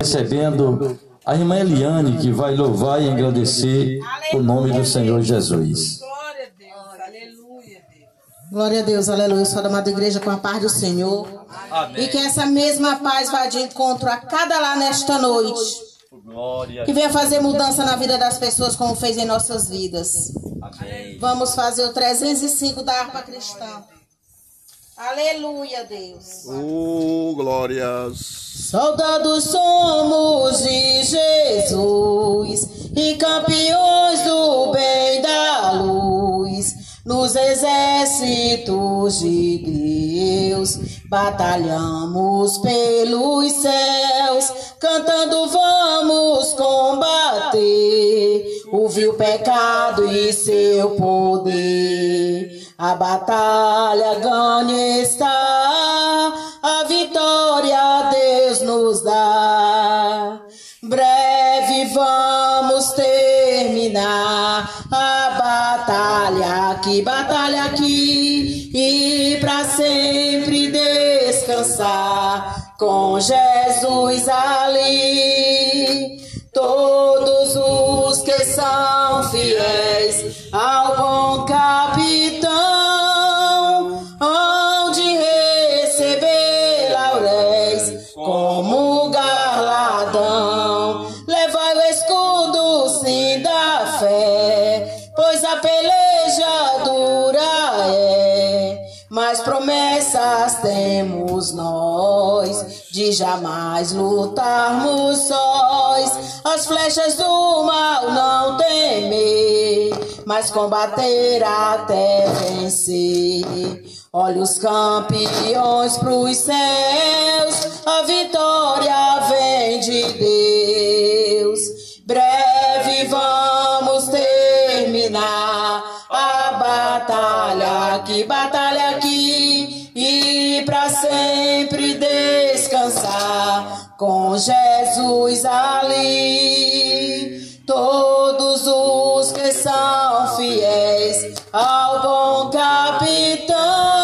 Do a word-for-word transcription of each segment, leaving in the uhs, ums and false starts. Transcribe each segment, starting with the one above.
recebendo a irmã Eliane, que vai louvar e agradecer o nome do Senhor Jesus. Glória a Deus, aleluia, Deus. Glória a Deus, aleluia. Eu sou da amada igreja com a paz do Senhor. Amém. E que essa mesma paz vá de encontro a cada lá nesta noite. Glória. Que venha fazer mudança na vida das pessoas como fez em nossas vidas. Amém. Vamos fazer o trezentos e cinco da harpa cristã. Aleluia, Deus. Oh, glórias. Soldados somos de Jesus e campeões do bem da luz. Nos exércitos de Deus batalhamos pelos céus, cantando vamos combater o vil pecado e seu poder. A batalha ganha está, a vitória Deus nos dá. Breve vamos terminar a batalha aqui, batalha aqui, e pra sempre descansar com Jesus ali. Todos os que são fiéis ao bom capitão hão de receber lauréis como galardão. Levai o escudo sim da fé, pois a peleja dura é, mas promessas temos nós de jamais lutarmos sós. As flechas do mal não temer, mas combater até vencer. Olha os campeões pros céus, a vitória vem de Deus. Breve vamos terminar a batalha aqui, batalha aqui, e pra sempre descansar com Jesus ali. Todos os que são fiéis ao bom capitão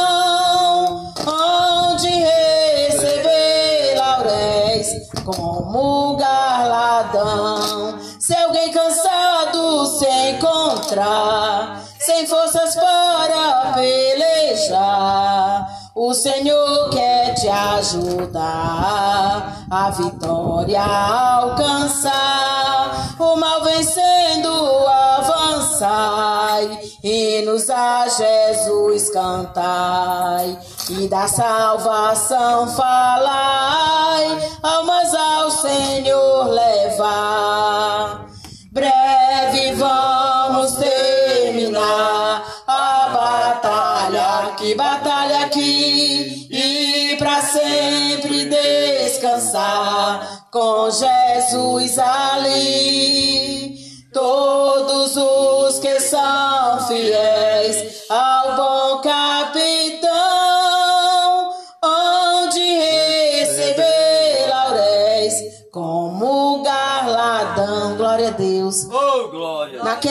hão de receber lauréis como galardão. Se alguém cansado se encontrar, sem forças para pelejar, o Senhor quer te ajudar a vitória a alcançar. O mal vencendo avançai, hinos a Jesus cantai, e da salvação falai, almas ao Senhor levar. Breve vamos terminar a batalha aqui, batalha aqui, e pra sempre descansar com Jesus ali. Todos os que são fiéis ao bom capitão hão de receber lauréis como galardão. Glória a Deus. Oh, glória. Naquele